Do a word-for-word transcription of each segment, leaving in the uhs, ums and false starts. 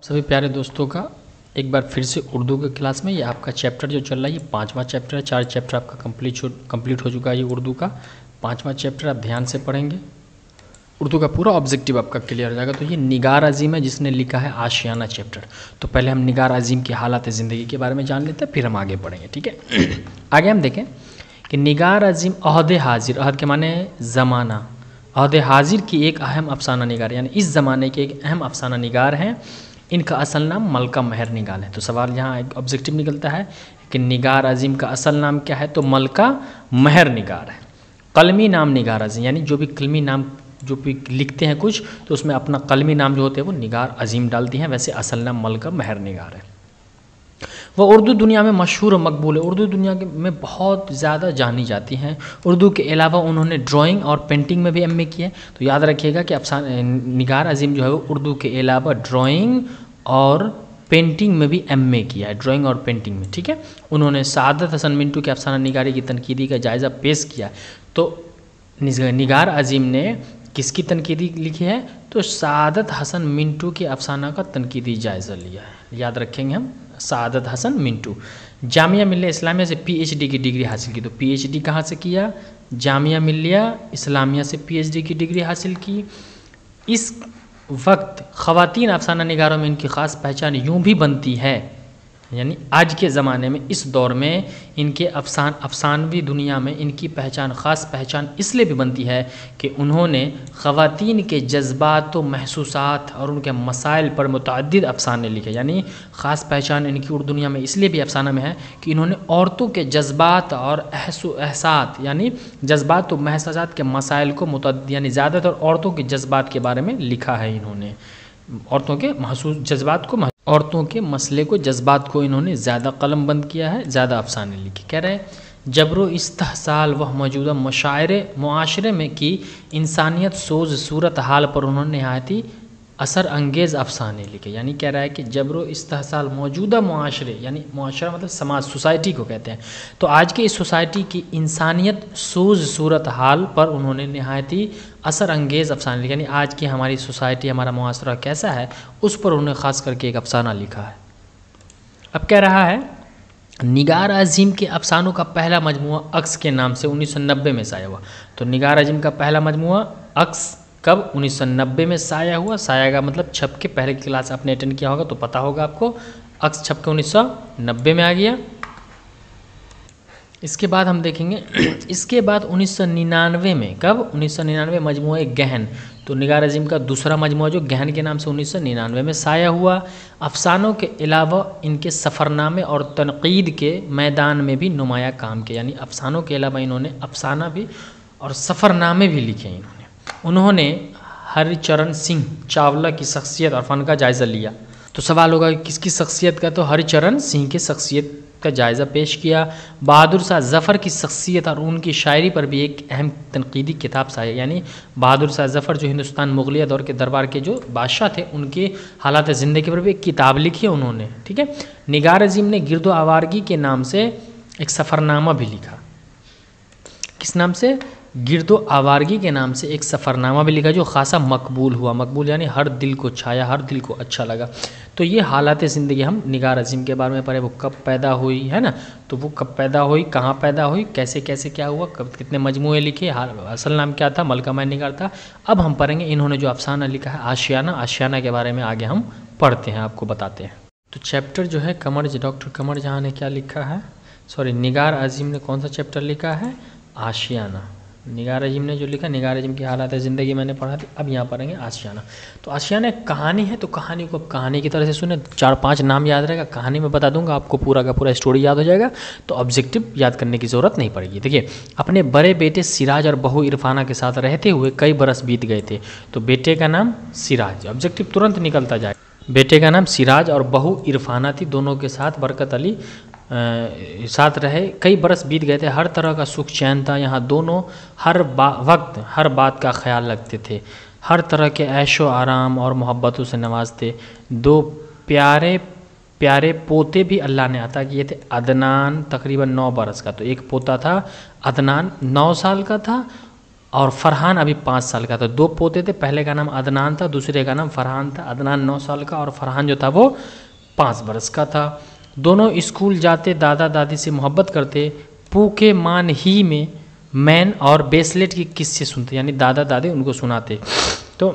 सभी प्यारे दोस्तों का एक बार फिर से उर्दू के क्लास में। ये आपका चैप्टर जो चल रहा है ये पांचवा चैप्टर है। चार चैप्टर आपका कंप्लीट हो कंप्लीट हो चुका है। ये उर्दू का पांचवा चैप्टर आप ध्यान से पढ़ेंगे, उर्दू का पूरा ऑब्जेक्टिव आपका क्लियर हो जाएगा। तो ये निगार अजीम है जिसने लिखा है आशियाना चैप्टर। तो पहले हम निगार अजीम की हालत ज़िंदगी के बारे में जान लेते हैं, फिर हम आगे बढ़ेंगे। ठीक है, आगे हम देखें कि निगार अजीम अहद हाजिर, अहद के माने ज़माना, अहद हाजिर की एक अहम अफसाना निगार, यानी इस ज़माने के एक अहम अफसाना निगार हैं। इनका असल नाम मलका महर निगार है। तो सवाल यहाँ एक ऑब्जेक्टिव निकलता है कि निगार अजीम का असल नाम क्या है, तो मलका महर निगार है। कलमी नाम निगार अजीम, यानी जो भी कलमी नाम जो भी लिखते हैं कुछ तो उसमें अपना कलमी नाम जो होते हैं वो निगार अजीम डालती हैं। वैसे असल नाम मलका महर निगार है। वह उर्दू दुनिया में मशहूर और मकबूल है, उर्दू दुनिया में बहुत ज़्यादा जानी जाती हैं। उर्दू के अलावा उन्होंने ड्राइंग और पेंटिंग में भी एम ए किया है। तो याद रखिएगा कि अफसान निगार अजीम जो है वो उर्दू के अलावा ड्राइंग और पेंटिंग में भी एम ए किया है, ड्राइंग और पेंटिंग में। ठीक है, उन्होंने सादत हसन मिंटू के अफसाना निगारी की तनकीदी का जायज़ा पेश किया। तो निगार अजीम ने किसकी तनकीदी लिखी है, तो सादत हसन मिंटू के अफसाना का तनकीदी जायज़ा लिया है। याद रखेंगे हम, सादत हसन मिंटू। जामिया मिल्लिया इस्लामिया से पीएचडी की डिग्री हासिल की। तो पीएचडी कहाँ से किया, जामिया मिल्लिया इस्लामिया से पीएचडी की डिग्री हासिल की। इस वक्त ख़वातीन अफसाना निगारों में इनकी ख़ास पहचान यूँ भी बनती है, यानी आज के ज़माने में इस दौर में इनके अफसान अफसानवी दुनिया में इनकी पहचान ख़ास पहचान इसलिए भी बनती है कि उन्होंने ख़वातीन के जज्बात व महसूसात और उनके मसाइल पर मुतअद्दिद अफसाने लिखे। यानी ख़ास पहचान इनकी उर्दू दुनिया में इसलिए भी अफसाना में है कि इन्होंने औरतों के जज्बात और एहसास यानी जज्बात व महसूसात के मसाइल को मुतअद्दिद यानी ज़्यादातर औरतों के जज्बात के बारे में लिखा है। इन्होंने औरतों के महसूस जज्बात को औरतों के मसले को जज्बात को इन्होंने ज़्यादा कलम बंद किया है, ज़्यादा अफसाने लिखे। कह रहे हैं जबरो इस्तहसाल वह मौजूदा मुशायरे मुआशरे में की इंसानियत सोज सूरत हाल पर उन्होंने नहायत ही असर अंगेज़ अफसाने लिखे। यानी कह रहा है कि जबरो इस्तहसाल मौजूदा मुआशरे, यानी मुआशरा मतलब समाज, सोसाइटी को कहते हैं। तो आज के इस सोसाइटी की इंसानियत सोज सूरत हाल पर उन्होंने नहायत ही असर अंगेज़ अफसाने लिखे। यानी आज की हमारी सोसाइटी, हमारा मुआशरा कैसा है उस पर उन्होंने ख़ास करके एक अफसाना लिखा है। अब कह रहा है निगार अजीम के अफसानों का पहला मजमुआ अक्स के नाम से उन्नीस सौ नब्बे में साया हुआ। तो निगार अजीम का पहला मजमुआ अक्स कब, उन्नीस सौ नब्बे में साया हुआ। साया का मतलब छप के, पहले की क्लास आपने अटेंड किया होगा तो पता होगा आपको, अक्स छप के उन्नीस सौ नब्बे में आ गया। इसके बाद हम देखेंगे इसके बाद उन्नीस सौ निन्यानवे में, कब, उन्नीस सौ निन्यानवे मजमुआ गहन। तो निगार अजीम का दूसरा मजमुआ जो गहन के नाम से उन्नीस सौ निन्यानवे में साया हुआ। अफसानों के अलावा इनके सफ़रनामे और तनकीद के मैदान में भी नुमाया काम किया। यानी अफसानों के अलावा इन्होंने अफसाना भी और सफ़रनामे भी लिखे। इन्होंने उन्होंने हरिचरण सिंह चावला की शख्सियत और फ़न का जायज़ा लिया। तो सवाल होगा कि किसकी शख्सियत का, तो हरिचरण सिंह की शख्सियत का जायज़ा पेश किया। बहादुर शाह ज़फ़र की शख्सियत और उनकी शायरी पर भी एक अहम तनकीदी किताब साया। यानी बहादुर शाह ज़फ़र जो हिंदुस्तान मुगलिया दौर के दरबार के जो बादशाह थे उनके हालात ज़िंदगी पर भी एक किताब लिखी है उन्होंने। ठीक है, निगार अजीम ने गिरदो आवारगी के नाम से एक सफ़रनामा भी लिखा। किस नाम से, गिरदो आवारगी के नाम से एक सफ़रनामा भी लिखा जो ख़ासा मकबूल हुआ। मकबूल यानी हर दिल को छाया, हर दिल को अच्छा लगा। तो ये हालात ज़िंदगी हम निगार अजीम के बारे में पढ़े। वो कब पैदा हुई है ना, तो वो कब पैदा हुई, कहाँ पैदा हुई, कैसे कैसे क्या हुआ, कब कितने मजमूए लिखे, असल नाम क्या था, मलका महर निगार था। अब हम पढ़ेंगे इन्होंने जो अफसाना लिखा है आशियाना, आशियाना के बारे में आगे हम पढ़ते हैं, आपको बताते हैं। तो चैप्टर जो है कमर डॉक्टर कमर जहाँ ने क्या लिखा है, सॉरी निगार अजीम ने कौन सा चैप्टर लिखा है, आशियाना। निगार अजीम ने जो लिखा, निगार अजीम की हालात ज़िंदगी मैंने पढ़ा थी। अब यहाँ पढ़ेंगे आशियाना। तो आशियाना एक कहानी है, तो कहानी को कहानी की तरह से सुने, चार पांच नाम याद रहेगा, कहानी में बता दूंगा आपको, पूरा का पूरा स्टोरी याद हो जाएगा। तो ऑब्जेक्टिव याद करने की ज़रूरत नहीं पड़ेगी। देखिए, अपने बड़े बेटे सिराज और बहू इरफाना के साथ रहते हुए कई बरस बीत गए थे। तो बेटे का नाम सिराज, ऑब्जेक्टिव तुरंत निकलता जाए। बेटे का नाम सिराज और बहू इरफाना थी, दोनों के साथ बरकत अली आ, साथ रहे। कई बरस बीत गए थे, हर तरह का सुख चैन था यहाँ। दोनों हर वक्त हर बात का ख्याल रखते थे, हर तरह के ऐशो आराम और मोहब्बतों से नवाजते। दो प्यारे प्यारे पोते भी अल्लाह ने अता किए थे। अदनान तकरीबन नौ बरस का, तो एक पोता था अदनान नौ साल का था और फरहान अभी पाँच साल का था। दो पोते थे, पहले का नाम अदनान था, दूसरे का नाम फरहान था। अदनान नौ साल का और फरहान जो था वो पाँच बरस का था। दोनों स्कूल जाते, दादा दादी से मोहब्बत करते, पू के मान ही में मैन और बेसलेट की किस्से सुनते, यानी दादा दादी उनको सुनाते। तो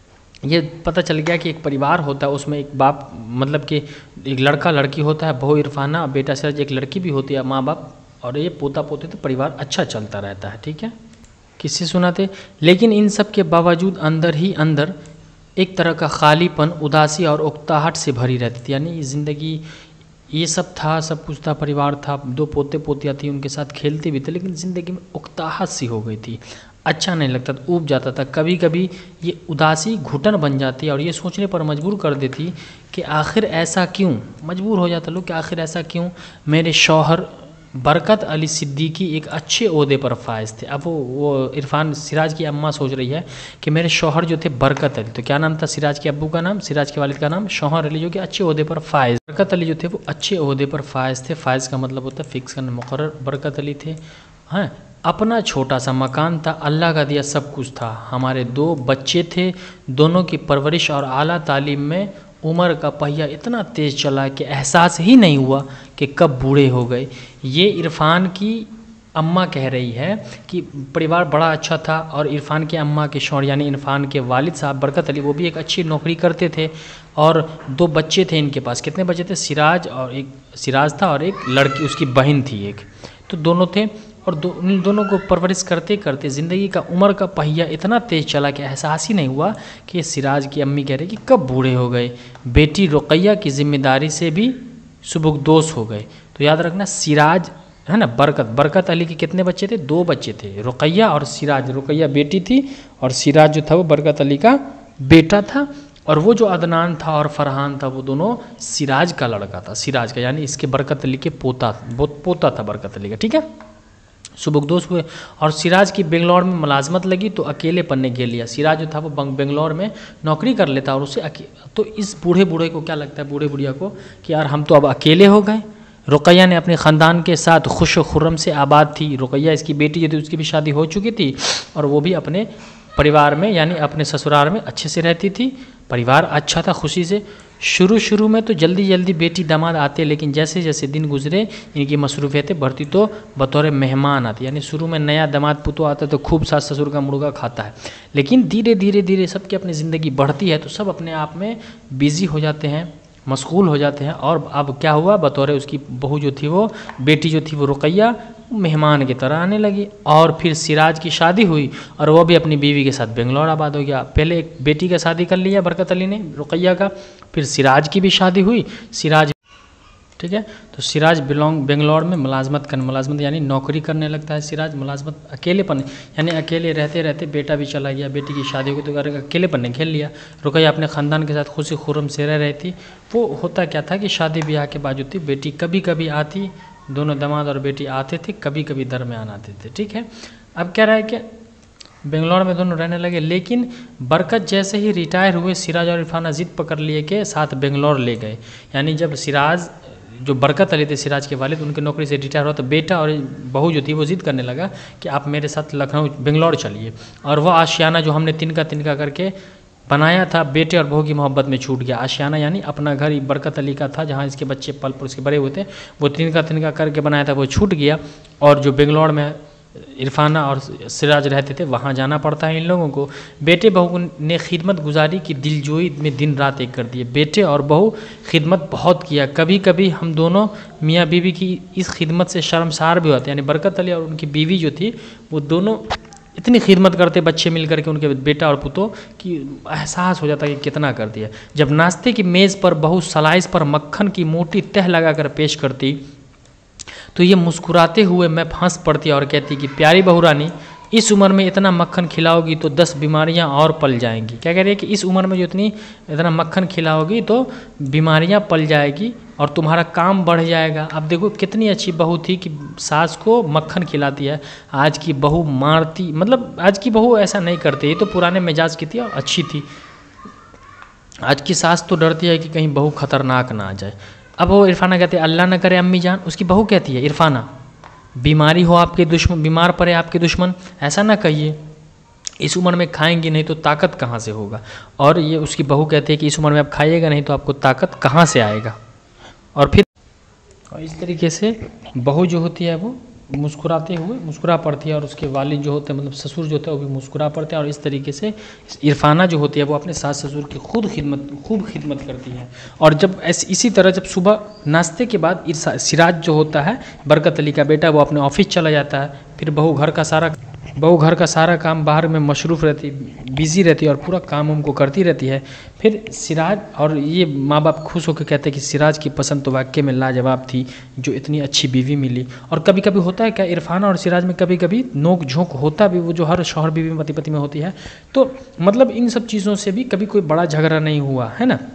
ये पता चल गया कि एक परिवार होता है, उसमें एक बाप मतलब कि एक लड़का लड़की होता है, बहू इरफाना, बेटा सिराज, एक लड़की भी होती है, माँ बाप, और ये पोता पोते, तो परिवार अच्छा चलता रहता है। ठीक है, किससे सुनाते। लेकिन इन सब के बावजूद अंदर ही अंदर एक तरह का खालीपन, उदासी और उकताहट से भरी रहती थी। यानी ज़िंदगी ये सब था, सब कुछ था, परिवार था, दो पोते पोतियाँ थी, उनके साथ खेलते भी थे, लेकिन ज़िंदगी में उकताहट सी हो गई थी, अच्छा नहीं लगता था, ऊब जाता था। कभी कभी ये उदासी घुटन बन जाती और ये सोचने पर मजबूर कर देती कि आखिर ऐसा क्यों, मजबूर हो जाता लोग कि आखिर ऐसा क्यों। मेरे शौहर बरकत अली सिद्दीकी एक अच्छे ओहदे पर फायज थे। अब वो वो इरफान सिराज की अम्मा सोच रही है कि मेरे शौहर जो थे बरकत अली, तो क्या नाम था सिराज के अब्बू का नाम, सिराज के वालिद का नाम शौहर अली, जो कि अच्छे ओहदे पर फायज। बरकत अली जो थे वो अच्छे ओहदे पर फायज थे। फायज का मतलब होता है फिक्स करना, मुकर्रर। बरकत अली थे। हाँ, अपना छोटा सा मकान था, अल्लाह का दिया सब कुछ था। हमारे दो बच्चे थे, दोनों की परवरिश और आला तालीम में उम्र का पहिया इतना तेज़ चला कि एहसास ही नहीं हुआ कि कब बूढ़े हो गए। ये इरफान की अम्मा कह रही है कि परिवार बड़ा अच्छा था, और इरफान के अम्मा के शौहर यानी इरफान के वालिद साहब बरकत अली, वो भी एक अच्छी नौकरी करते थे, और दो बच्चे थे इनके पास। कितने बच्चे थे? सिराज, और एक सिराज था और एक लड़की उसकी बहन थी एक, तो दोनों थे। और दो उन दोनों को परवरिश करते करते ज़िंदगी का उम्र का पहिया इतना तेज़ चला कि एहसास ही नहीं हुआ कि सिराज की अम्मी कह रही कि कब बूढ़े हो गए। बेटी रुकैया की जिम्मेदारी से भी सुबुकदोश हो गए। तो याद रखना, सिराज है ना, बरकत बरकत अली के कितने बच्चे थे? दो बच्चे थे, रुकैया और सिराज। रुकैया बेटी थी और सिराज जो था वो बरकत अली का बेटा था। और वो जो अदनान था और फरहान था वो दोनों सिराज का लड़का था, सिराज का, यानी इसके बरकत अली के पोता पोता था बरकत अली का। ठीक है, सुबुकदोश हुए। और सिराज की बेंगलोर में मुलाजमत लगी तो अकेले पन्ने घेर लिया। सिराज जो था वो बेंगलोर में नौकरी कर लेता और उसे तो इस बूढ़े बूढ़े को क्या लगता है, बूढ़े बुढ़िया को, कि यार हम तो अब अकेले हो गए। रुकैया ने अपने ख़ानदान के साथ खुश खुर्रम से आबाद थी। रुकैया इसकी बेटी जो थी उसकी भी शादी हो चुकी थी, और वो भी अपने परिवार में यानी अपने ससुराल में अच्छे से रहती थी। परिवार अच्छा था, खुशी से। शुरू शुरू में तो जल्दी जल्दी बेटी दामाद आते, लेकिन जैसे जैसे दिन गुजरे इनकी मसरूफियतें बढ़ती तो बतौर मेहमान आती। यानी शुरू में नया दामाद पुतो आता तो खूब सास ससुर का मुर्गा खाता है, लेकिन धीरे धीरे धीरे सबकी अपनी ज़िंदगी बढ़ती है तो सब अपने आप में बिज़ी हो जाते हैं, मशगूल हो जाते हैं। और अब क्या हुआ, बतौर उसकी बहू जो थी वो बेटी जो थी वो रुकैया मेहमान की तरह आने लगी। और फिर सिराज की शादी हुई और वो भी अपनी बीवी के साथ बेंगलोर आबाद हो गया। पहले एक बेटी का शादी कर लिया बरकत अली ने, रुकैया का, फिर सिराज की भी शादी हुई। सिराज, ठीक है, तो सिराज बिलोंग बेंगलोर में मुलाजमत कर मुलाजमत यानी नौकरी करने लगता है। सिराज मुलाजमत अकेलेपन यानी अकेले रहते रहते बेटा भी चला गया, बेटी की शादी हुई तो अकेलेपन ने खेल लिया। रुकैया अपने ख़ानदान के साथ खुशी खुर्रम से रह रही थी। वो होता क्या था कि शादी ब्याह के बावजूद थी, बेटी कभी कभी आती, दोनों दामाद और बेटी आते थे, कभी कभी दरमियान आते थे। ठीक है, अब क्या रहा है कि बेंगलोर में दोनों रहने लगे। लेकिन बरकत जैसे ही रिटायर हुए, सिराज और इरफाना जिद पकड़ लिए के साथ बेंगलोर ले गए। यानी जब सिराज जो बरकत अली थे सिराज के वालिद, उनकी नौकरी से रिटायर हुआ तो बेटा और बहू जो थी वो जिद करने लगा कि आप मेरे साथ लखनऊ बेंगलोर चलिए। और वह आशियाना जो हमने तिनका तिनका करके बनाया था, बेटे और बहू की मोहब्बत में छूट गया। आशियाना यानी अपना घर ही बरकत अली का था जहाँ इसके बच्चे पल पर उसके बड़े हुए थे, वो तिनका तिनका करके बनाया था, वो छूट गया। और जो बेंगलोर में इरफाना और सिराज रहते थे वहाँ जाना पड़ता है इन लोगों को। बेटे बहू ने खिदमत गुजारी की दिलजोई में दिन रात एक कर दिए। बेटे और बहू खिदमत बहुत किया। कभी कभी हम दोनों मियाँ बीवी की इस खिदमत से शर्मसार भी होते, यानी बरकत अली और उनकी बीवी जो थी वो दोनों इतनी खिदमत करते बच्चे मिल करके उनके बेटा और पुतों की, एहसास हो जाता कि कितना कर दिया। जब नाश्ते की मेज़ पर बहू सलाइस पर मक्खन की मोटी तह लगाकर पेश करती तो ये मुस्कुराते हुए मैं फंस पड़ती और कहती कि प्यारी बहू रानी, इस उम्र में इतना मक्खन खिलाओगी तो दस बीमारियां और पल जाएंगी। क्या कह रही है कि इस उम्र में जो इतनी इतना मक्खन खिलाओगी तो बीमारियां पल जाएगी और तुम्हारा काम बढ़ जाएगा। अब देखो कितनी अच्छी बहू थी कि सास को मक्खन खिलाती है। आज की बहू मारती, मतलब आज की बहू ऐसा नहीं करती, ये तो पुराने मिजाज की थी और अच्छी थी। आज की सास तो डरती है कि कहीं बहू खतरनाक ना आ जाए। अब वो इरफाना कहते हैं अल्लाह न करे अम्मी जान, उसकी बहू कहती है इरफाना बीमारी हो आपके दुश्मन, बीमार पड़े आपके दुश्मन, ऐसा ना कहिए, इस उम्र में खाएंगे नहीं तो ताकत कहाँ से होगा। और ये उसकी बहू कहती है कि इस उम्र में आप खाइएगा नहीं तो आपको ताकत कहाँ से आएगा। और फिर और इस तरीके से बहू जो होती है वो मुस्कुराते हुए मुस्कुरा पड़ती है, और उसके वालिद जो होते हैं मतलब ससुर जो होता है वो भी मुस्कुरा पड़ते हैं। और इस तरीके से इरफाना जो होती है वो अपने सास ससुर की खुद खिदमत खूब खिदमत करती है। और जब ऐसे इसी तरह जब सुबह नाश्ते के बाद सिराज जो होता है बरकत अली का बेटा वो अपने ऑफिस चला जाता है। फिर बहू घर का सारा बहू घर का सारा काम बाहर में मशरूफ़ रहती, बिज़ी रहती है और पूरा काम उनको करती रहती है। फिर सिराज और ये माँ बाप खुश होकर कहते हैं कि सिराज की पसंद तो वाकई में लाजवाब थी, जो इतनी अच्छी बीवी मिली। और कभी कभी होता है क्या, इरफाना और सिराज में कभी कभी नोक झोंक होता भी, वो जो हर शौहर बीवी में पति पति में होती है। तो मतलब इन सब चीज़ों से भी कभी कोई बड़ा झगड़ा नहीं हुआ है ना।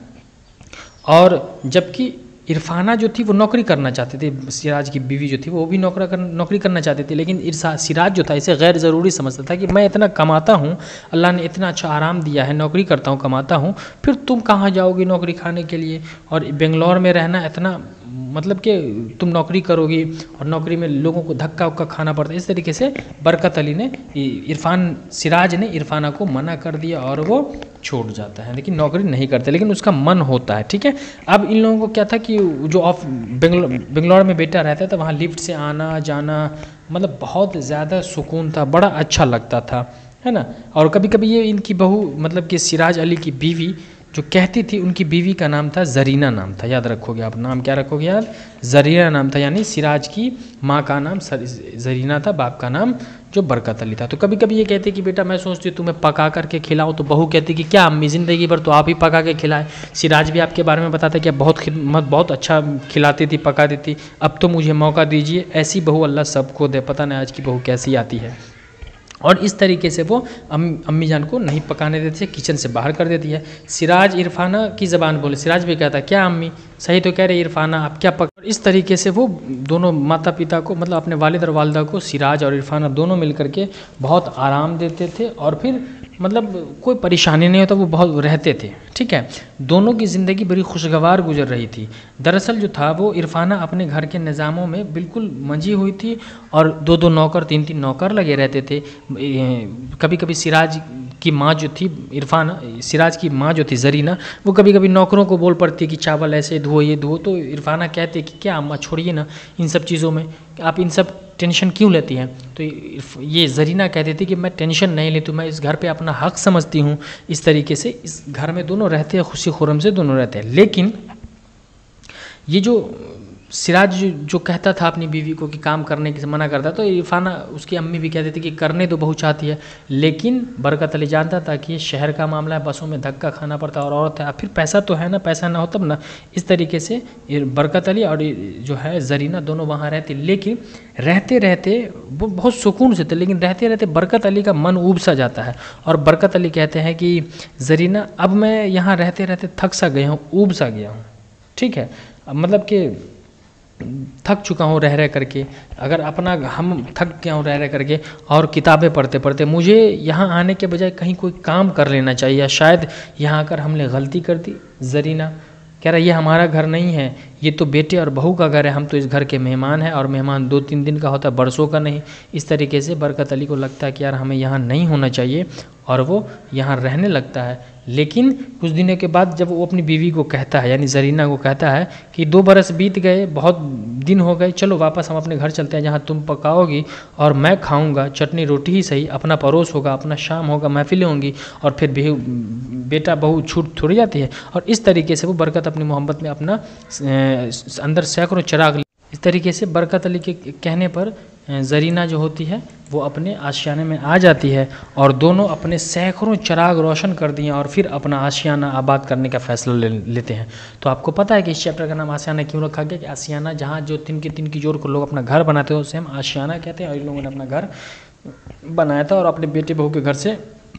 और जबकि इरफाना जो थी वो नौकरी करना चाहती थी, सिराज की बीवी जो थी वो भी नौकरा कर, नौकरी करना चाहती थी, लेकिन इरसा सिराज जो था इसे गैर ज़रूरी समझता था कि मैं इतना कमाता हूँ, अल्लाह ने इतना अच्छा आराम दिया है, नौकरी करता हूँ कमाता हूँ, फिर तुम कहाँ जाओगी नौकरी खाने के लिए, और बेंगलोर में रहना इतना मतलब कि तुम नौकरी करोगी और नौकरी में लोगों को धक्का उक्का खाना पड़ता है। इस तरीके से बरकत अली ने इरफान सिराज ने इरफाना को मना कर दिया और वो छोड़ जाता है, लेकिन नौकरी नहीं करते, लेकिन उसका मन होता है। ठीक है, अब इन लोगों को क्या था कि जो ऑफ बेंगलोर बेंगलोर में बेटा रहता था वहाँ लिफ्ट से आना जाना मतलब बहुत ज़्यादा सुकून था, बड़ा अच्छा लगता था, है ना। और कभी कभी ये इनकी बहू मतलब कि सिराज अली की बीवी जो कहती थी, उनकी बीवी का नाम था जरीना नाम था, याद रखोगे आप, नाम क्या रखोगे याद, जरीना नाम था। यानी सिराज की माँ का नाम जरीना था, बाप का नाम जो बरकत अली था। तो कभी कभी ये कहते कि बेटा मैं सोचती हूँ तुम्हें पका करके खिलाऊं, तो बहू कहती कि क्या अम्मी ज़िंदगी भर तो आप ही पका के खिलाए। सिराज भी आपके बारे में बताता कि आप बहुत खिदमत बहुत अच्छा खिलाती थी पकाती थी, अब तो मुझे मौका दीजिए। ऐसी बहू अल्लाह सबको दे, पता नहीं आज की बहू कैसी आती है। और इस तरीके से वो अम, अम्मी जान को नहीं पकाने देती है, किचन से बाहर कर देती है। सिराज इरफाना की ज़बान बोले, सिराज भी कहता है क्या अम्मी सही तो कह रहे इरफाना, आप क्या पक। इस तरीके से वो दोनों माता पिता को मतलब अपने वालिद और वालदा को सिराज और इरफाना दोनों मिल करके बहुत आराम देते थे, और फिर मतलब कोई परेशानी नहीं होता, वो बहुत रहते थे। ठीक है, दोनों की ज़िंदगी बड़ी खुशगवार गुजर रही थी। दरअसल जो था वो इरफाना अपने घर के निज़ामों में बिल्कुल मंजी हुई थी, और दो दो नौकर तीन तीन नौकर लगे रहते थे। कभी कभी सिराज की माँ जो थी इरफाना सिराज की माँ जो थी जरीना, वो कभी कभी नौकरों को बोल पड़ती कि चावल ऐसे धो ये धो, तो इरफाना कहते कि क्या अम्मा छोड़िए ना इन सब चीज़ों में, आप इन सब टेंशन क्यों लेती हैं। तो ये जरीना कहती थी कि मैं टेंशन नहीं लेती, मैं इस घर पे अपना हक समझती हूँ। इस तरीके से इस घर में दोनों रहते हैं, खुशी खुरम से दोनों रहते हैं। लेकिन ये जो सिराज जो कहता था अपनी बीवी को कि काम करने से मना करता, तो इरफाना उसकी अम्मी भी कहती थी कि करने तो बहुत चाहती है, लेकिन बरकत अली जानता था कि ये शहर का मामला है, बसों में धक्का खाना पड़ता है और औरत है, फिर पैसा तो है ना, पैसा ना हो तब ना। इस तरीके से बरकत अली और जो है जरीना दोनों वहाँ रहते, लेकिन रहते रहते वो बहुत सुकून से थे, लेकिन रहते रहते बरकत अली का मन ऊब सा जाता है। और बरकत अली कहते हैं कि जरीना अब मैं यहाँ रहते रहते थक सा गया हूँ, ऊब सा गया हूँ। ठीक है, मतलब कि थक चुका हूँ रह रह करके, अगर अपना हम थक गया हूँ रह रह करके और किताबें पढ़ते पढ़ते, मुझे यहाँ आने के बजाय कहीं कोई काम कर लेना चाहिए, या शायद यहाँ आकर हमने गलती कर दी। जरीना कह रहा ये हमारा घर नहीं है, ये तो बेटे और बहू का घर है, हम तो इस घर के मेहमान हैं, और मेहमान दो तीन दिन का होता है, बरसों का नहीं। इस तरीके से बरकत अली को लगता है कि यार हमें यहाँ नहीं होना चाहिए, और वो यहाँ रहने लगता है। लेकिन कुछ दिनों के बाद जब वो अपनी बीवी को कहता है, यानी जरीना को कहता है कि दो बरस बीत गए, बहुत दिन हो गए, चलो वापस हम अपने घर चलते हैं, जहाँ तुम पकाओगी और मैं खाऊंगा, चटनी रोटी ही सही, अपना परोस होगा, अपना शाम होगा, महफिलें होंगी, और फिर भी बेटा बहू छूट थोड़ी जाती है। और इस तरीके से वो बरकत अपनी मोहब्बत में अपना अंदर सैकड़ों चिराग, इस तरीके से बरकत अली के कहने पर जरीना जो होती है वो अपने आशियाने में आ जाती है, और दोनों अपने सैकड़ों चिराग रोशन कर दिए और फिर अपना आशियाना आबाद करने का फैसला ले लेते हैं। तो आपको पता है कि इस चैप्टर का नाम आशियाना क्यों रखा गया, कि आशियाना जहाँ जो तिन की तिन की जोर को लोग अपना घर बनाते हैं उसे हम आशियाना कहते हैं, और इन लोगों ने अपना घर बनाया था और अपने बेटे बहू के घर से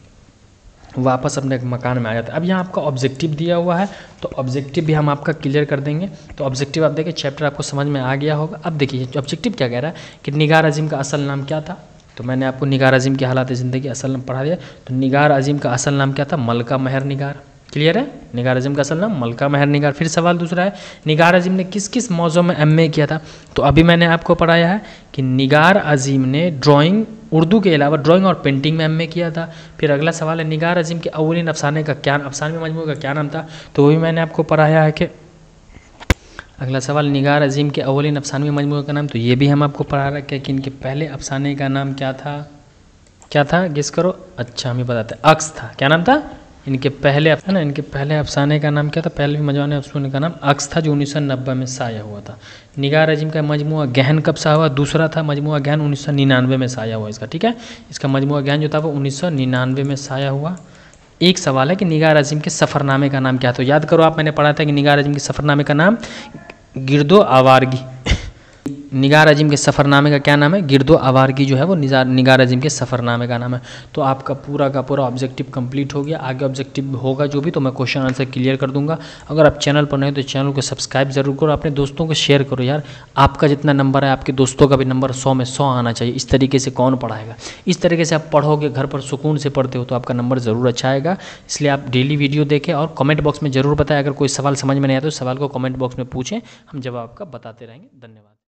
वापस अपने मकान में आ जाता है। अब यहाँ आपका ऑब्जेक्टिव दिया हुआ है, तो ऑब्जेक्टिव भी हम आपका क्लियर कर देंगे। तो ऑब्जेक्टिव आप देखिए, चैप्टर आपको समझ में आ गया होगा। अब देखिए ऑब्जेक्टिव क्या कह रहा है कि निगार अजीम का असल नाम क्या था, तो मैंने आपको निगार अजीम की हालात ज़िंदगी असल नाम पढ़ा दिया। तो निगार अजीम का असल नाम क्या था, मलका महर निगार। क्लियर है? निगार अजीम का असल नाम मलका महर निगार। फिर सवाल दूसरा है, निगार अजीम ने किस किस मौज़ू में एमए किया था? तो अभी मैंने आपको पढ़ाया है कि निगार अजीम ने ड्राइंग, उर्दू के अलावा ड्राइंग और पेंटिंग में एमए किया था। फिर अगला सवाल है, निगार अजीम के अव्वलीन अफसाने का क्या, अफसाने मजमूए का क्या नाम था? तो वो भी मैंने आपको पढ़ाया है कि अगला सवाल, निगार अजीम के अव्वलीन अफसानवी मजमूए का नाम, तो ये भी हम आपको पढ़ा रखे कि इनके पहले अफसाने का नाम क्या था? क्या था? गेस करो। अच्छा, हमें बताते हैं, अक्स था। क्या नाम था इनके पहले, है ना, इनके पहले अफसाने का नाम क्या था? पहले मजमूए अफसाने का नाम अक्स था, जो उन्नीस सौ नब्बे में शाया हुआ था। निगार अजीम का मजमूआ गहन कब शाया हुआ? दूसरा था मजमूआ गहन उन्नीस सौ निन्यानवे में शाया हुआ इसका, ठीक है। इसका मजमूआ गहन जो था वो उन्नीस सौ निन्यानवे में शाया हुआ। एक सवाल है कि निगार अजीम के सफ़रनामे का नाम क्या था? तो याद करो आप, मैंने पढ़ा था कि निगार अजीम के सफ़रनामे का नाम गिरदो आवारगी। निगार अजीम के सफ़रनामे का क्या नाम है? गिरदो आवारगी जो है वो निगार अजीम के सफ़रनामे का नाम है। तो आपका पूरा का पूरा ऑब्जेक्टिव कंप्लीट हो गया। आगे ऑब्जेक्टिव होगा जो भी, तो मैं क्वेश्चन आंसर क्लियर कर दूंगा। अगर आप चैनल पर नए हो तो चैनल को सब्सक्राइब जरूर करो, अपने दोस्तों को शेयर करो। यार आपका जितना नंबर है, आपके दोस्तों का भी नंबर सौ में सौ आना चाहिए। इस तरीके से कौन पढ़ाएगा? इस तरीके से आप पढ़ोगे, घर पर सुकून से पढ़ते हो, तो आपका नंबर ज़रूर अच्छा आएगा। इसलिए आप डेली वीडियो देखें और कमेंट बॉक्स में ज़रूर बताएं। अगर कोई सवाल समझ में नहीं आया तो सवाल को कमेंट बॉक्स में पूछें, हम जवाब आपका बताते रहेंगे। धन्यवाद।